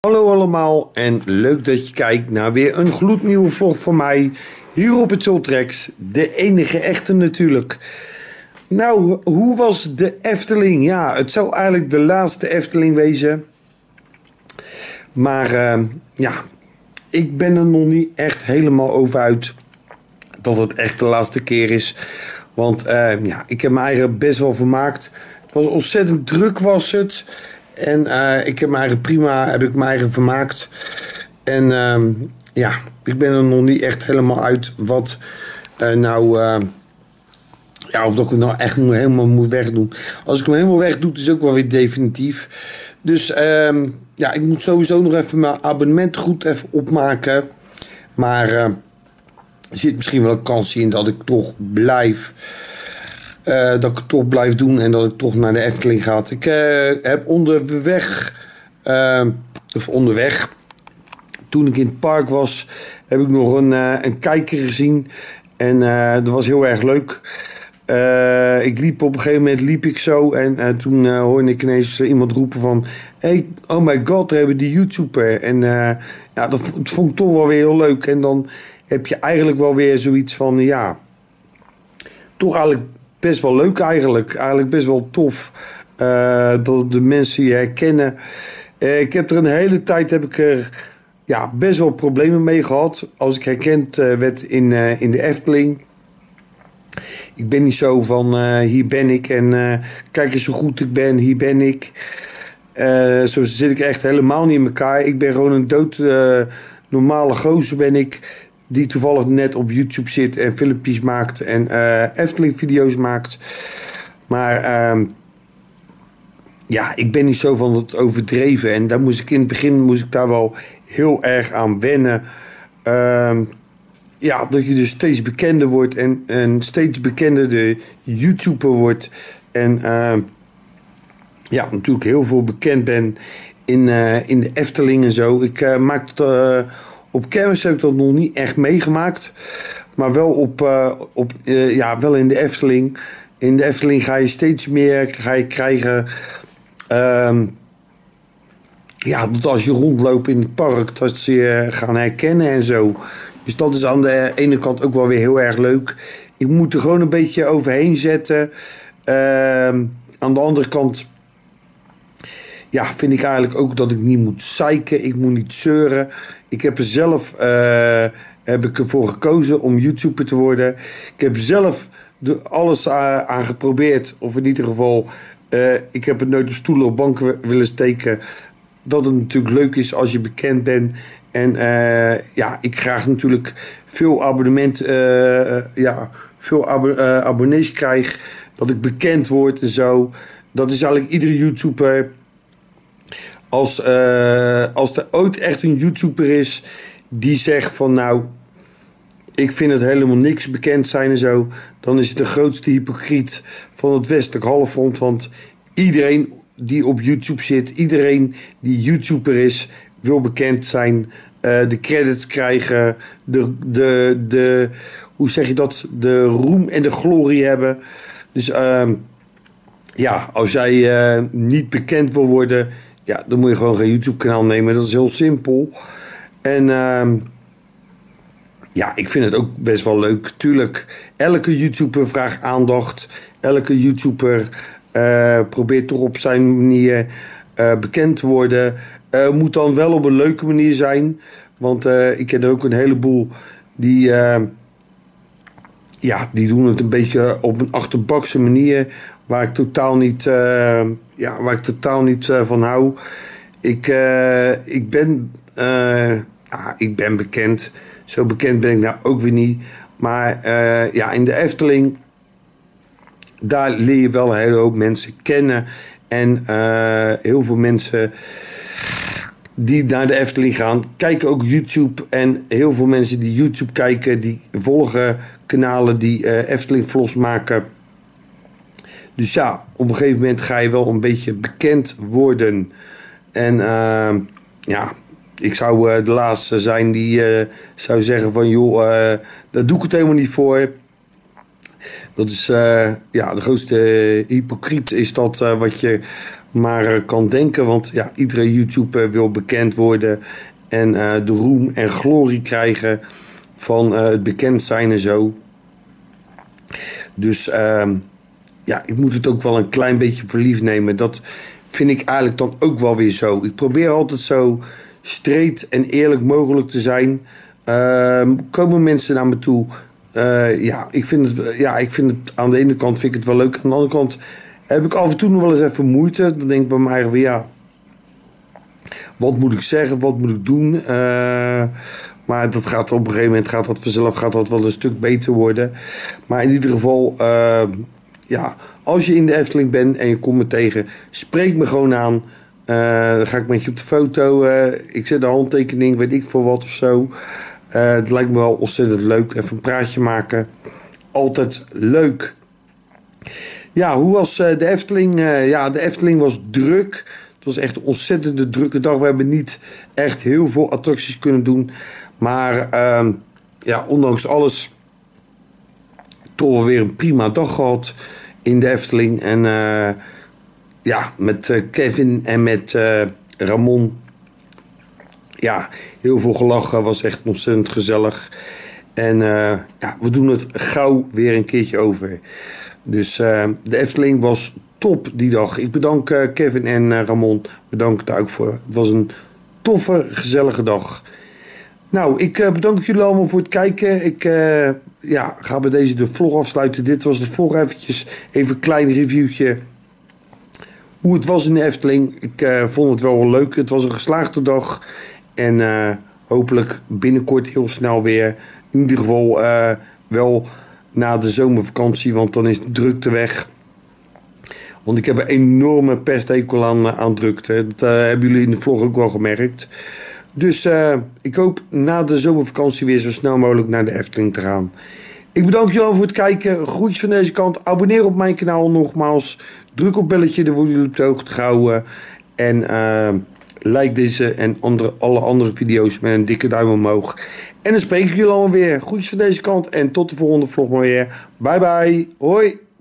Hallo allemaal en leuk dat je kijkt naar weer een gloednieuwe vlog van mij hier op het Ultrex, de enige echte natuurlijk. Nou, hoe was de Efteling? Ja, het zou eigenlijk de laatste Efteling wezen. Maar ja, ik ben er nog niet echt helemaal over uit dat het echt de laatste keer is. Want ja, ik heb me eigenlijk best wel vermaakt. Het was ontzettend druk was het. En ik heb me eigenlijk prima vermaakt. En ja, ik ben er nog niet echt helemaal uit wat ja, of dat ik het nou echt helemaal moet wegdoen. Als ik hem helemaal wegdoe, is het ook wel weer definitief. Dus ja, ik moet sowieso nog even mijn abonnement goed even opmaken. Maar er zit misschien wel een kansje in dat ik toch blijf. Dat ik het toch blijf doen en dat ik toch naar de Efteling ga. Ik heb onderweg, toen ik in het park was, heb ik nog een kijker gezien. En dat was heel erg leuk. Ik liep op een gegeven moment zo en toen hoorde ik ineens iemand roepen van... Hey, oh my god, daar hebben die YouTuber. En ja, dat vond ik toch wel weer heel leuk. En dan heb je eigenlijk wel weer zoiets van, ja... Toch eigenlijk best wel leuk eigenlijk. Eigenlijk best wel tof dat de mensen je herkennen. Ik heb er een hele tijd ja, best wel problemen mee gehad. Als ik herkend werd in de Efteling. Ik ben niet zo van hier ben ik en kijk eens hoe goed ik ben, hier ben ik. Zo zit ik echt helemaal niet in elkaar. Ik ben gewoon een dood normale gozer ben ik. Die toevallig net op YouTube zit en filmpjes maakt en Efteling video's maakt. Maar ja, ik ben niet zo van het overdreven. En daar moest ik in het begin daar wel heel erg aan wennen. Ja, dat je dus steeds bekender wordt en steeds bekender de YouTuber wordt. En ja, natuurlijk heel veel bekend ben in de Efteling en zo. Ik maak het, op kermis heb ik dat nog niet echt meegemaakt. Maar wel ja, wel in de Efteling. In de Efteling ga je steeds meer krijgen... ja, dat als je rondloopt in het park, dat ze je gaan herkennen en zo. Dus dat is aan de ene kant ook wel weer heel erg leuk. Ik moet er gewoon een beetje overheen zetten. Aan de andere kant... Ja, vind ik eigenlijk ook dat ik niet moet zeiken. Ik moet niet zeuren. Ik heb er zelf heb ik ervoor gekozen om YouTuber te worden. Ik heb zelf alles aan geprobeerd. Of in ieder geval, ik heb het nooit op stoelen of banken willen steken. Dat het natuurlijk leuk is als je bekend bent. En ja, ik graag natuurlijk veel abonnees krijg. Dat ik bekend word en zo. Dat is eigenlijk iedere YouTuber. Als er ooit echt een YouTuber is die zegt van nou, ik vind het helemaal niks bekend zijn en zo, dan is het de grootste hypocriet van het westelijk halfrond. Want iedereen die op YouTube zit, iedereen die YouTuber is, wil bekend zijn, de credits krijgen, hoe zeg je dat, de roem en de glorie hebben. Dus ja, als jij niet bekend wil worden, ja, dan moet je gewoon geen YouTube-kanaal nemen. Dat is heel simpel. En ja, ik vind het ook best wel leuk. Tuurlijk, elke YouTuber vraagt aandacht. Elke YouTuber probeert toch op zijn manier bekend te worden. Moet dan wel op een leuke manier zijn. Want ik ken er ook een heleboel die... ja, die doen het een beetje op een achterbakse manier. Waar ik totaal niet van hou. Ik ben bekend. Zo bekend ben ik nou ook weer niet. Maar ja, in de Efteling, daar leer je wel een hele hoop mensen kennen. En heel veel mensen die naar de Efteling gaan, kijken ook YouTube. En heel veel mensen die YouTube kijken, die volgen kanalen die Efteling vlogs maken. Dus ja, op een gegeven moment ga je wel een beetje bekend worden. En ja, ik zou de laatste zijn die zou zeggen van joh, daar doe ik het helemaal niet voor. Dat is, ja, de grootste hypocriet is dat wat je maar kan denken. Want ja, iedere YouTuber wil bekend worden en de roem en glorie krijgen van het bekend zijn en zo. Dus ja, ik moet het ook wel een klein beetje voor lief nemen. Dat vind ik eigenlijk dan ook wel weer zo. Ik probeer altijd zo straight en eerlijk mogelijk te zijn. Komen mensen naar me toe? Ja, ik vind het aan de ene kant vind ik het wel leuk. Aan de andere kant heb ik af en toe nog wel eens even moeite. Dan denk ik bij mij eigenlijk weer, ja, wat moet ik zeggen? Wat moet ik doen? Maar dat gaat op een gegeven moment gaat dat wel een stuk beter worden. Maar in ieder geval, ja, als je in de Efteling bent en je komt me tegen, spreek me gewoon aan. Dan ga ik met je op de foto. Ik zet de handtekening, weet ik veel wat of zo. Het lijkt me wel ontzettend leuk. Even een praatje maken. Altijd leuk. Ja, hoe was de Efteling? Ja, de Efteling was druk. Het was echt een ontzettende drukke dag. We hebben niet echt heel veel attracties kunnen doen. Maar ja, ondanks alles toch wel weer een prima dag gehad in de Efteling. En ja, met Kevin en met Ramon. Ja, heel veel gelachen. Was echt ontzettend gezellig. En ja, we doen het gauw weer een keertje over. Dus de Efteling was top die dag. Ik bedank Kevin en Ramon. Bedank daar ook voor. Het was een toffe, gezellige dag. Nou, ik bedank jullie allemaal voor het kijken. Ik ja, ga bij deze de vlog afsluiten. Dit was de vlog eventjes. Even een klein reviewtje. Hoe het was in de Efteling. Ik vond het wel leuk. Het was een geslaagde dag. En hopelijk binnenkort heel snel weer. In ieder geval wel na de zomervakantie. Want dan is de drukte weg. Want ik heb een enorme pesthekel aan drukte. Dat hebben jullie in de vlog ook wel gemerkt. Dus ik hoop na de zomervakantie weer zo snel mogelijk naar de Efteling te gaan. Ik bedank jullie allemaal voor het kijken. Groetjes van deze kant. Abonneer op mijn kanaal nogmaals. Druk op belletje, dan worden jullie op de hoogte gehouden. En like deze en alle andere video's met een dikke duim omhoog. En dan spreek ik jullie allemaal weer. Groetjes van deze kant en tot de volgende vlog maar weer. Bye bye. Hoi.